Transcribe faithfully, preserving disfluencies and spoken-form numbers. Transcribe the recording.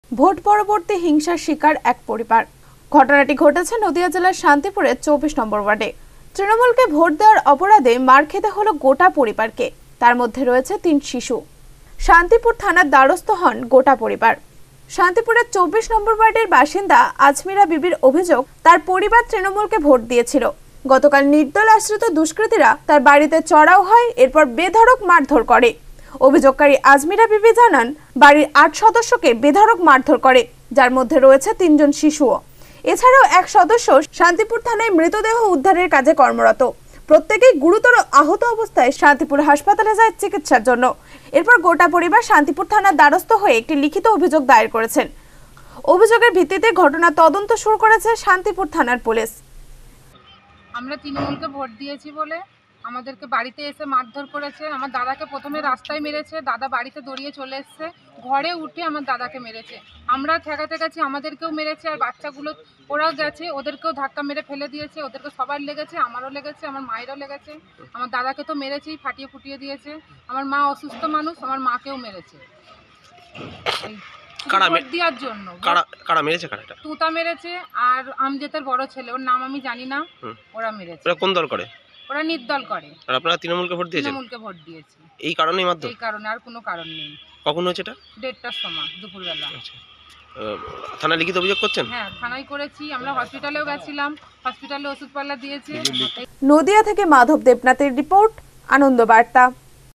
Vote পরবর্তী হিংসার শিকার এক পরিবার। ঘটনাটি ঘটেছে নদিয়া জেলার শান্তিপুরের চব্বিশ নম্বর ওয়ার্ডে। তৃণমূলকে ভোট দেওয়ার অপরাধে মার খেতে হলো গোটা পরিবারকে, তার মধ্যে রয়েছে তিন শিশু। শান্তিপুর থানার দ্বারস্থ হন গোটা পরিবার। শান্তিপুরের চব্বিশ নম্বর ওয়ার্ডের বাসিন্দা আজমিরা বিবির অভিযোগ, তার পরিবার তৃণমূলকে ভোট দিয়েছিল। গতকাল নির্দল আশ্রিত দুষ্কৃতীরা তার বাড়িতে চড়াও হয়, এরপর বেধড়ক মারধর করে। অভিযোগকারী আজমিরা বিবি জানান, বাড়ির আট সদস্যকে বেধড়ক মারধর করে, যার মধ্যে রয়েছে তিনজন শিশুও। এছাড়াও এক সদস্য শান্তিপুর থানায় মৃতদেহ উদ্ধারের কাজে কর্মরত। প্রত্যেকেই গুরুতর আহত অবস্থায় শান্তিপুর হাসপাতালে যায় চিকিৎসার জন্য। এরপর গোটা পরিবার শান্তিপুর থানার দ্বারস্থ হয়ে একটি লিখিত অভিযোগ দায়ের করেছেন। অভিযোগের ভিত্তিতে ঘটনা তদন্ত শুরু করেছে শান্তিপুর থানার পুলিশ। আমরা তৃণমূলকে ভোট দিয়েছি বলে আমাদেরকে বাড়িতে এসে মারধর করেছে। আমার দাদাকে প্রথমে রাস্তায় মেরেছে, দাদা বাড়িতে দৌড়িয়ে চলে এসছে, ঘরে উঠে আমার দাদাকে মেরেছে। আমরা ঠেকাতে গেছি, আমাদেরকেও মেরেছে, আর বাচ্চাগুলো ওরাও গেছে, ওদেরকেও ধাক্কা মেরে ফেলে দিয়েছে। ওদেরকে সবার লেগেছে, আমারও লেগেছে, আমার মায়েরও লেগেছে। আমার দাদাকে তো মেরেছেই, ফাটিয়ে ফুটিয়ে দিয়েছে। আমার মা অসুস্থ মানুষ, আমার মাকেও মেরেছে ভোট দেওয়ার জন্য। কারা মেরেছে? কারা? তুতা মেরেছে আর আমজেতের বড় ছেলে, ওর নাম আমি জানি না, ওরা মেরেছে। ওরা কোন দল করে? ওরা নির্দল করে। আর আপনারা তৃণমূলকে ভোট দিয়েছেন? তৃণমূলকে ভোট দিয়েছি। এই কারণেই মাত্র? এই কারণে, আর কোনো কারণ নেই। কখন হয়েছে এটা? দেড়টার সময় দুপুরবেলা। আচ্ছা, থানায় লিখিত অভিযোগ করছেন? হ্যাঁ, থানায় করেছি। আমরা হসপিটালেও গেছিলাম, হসপিটালে ওষুধপালা দিয়েছে। নদিয়া থেকে মাধব দেবনাথের রিপোর্ট, আনন্দ বার্তা।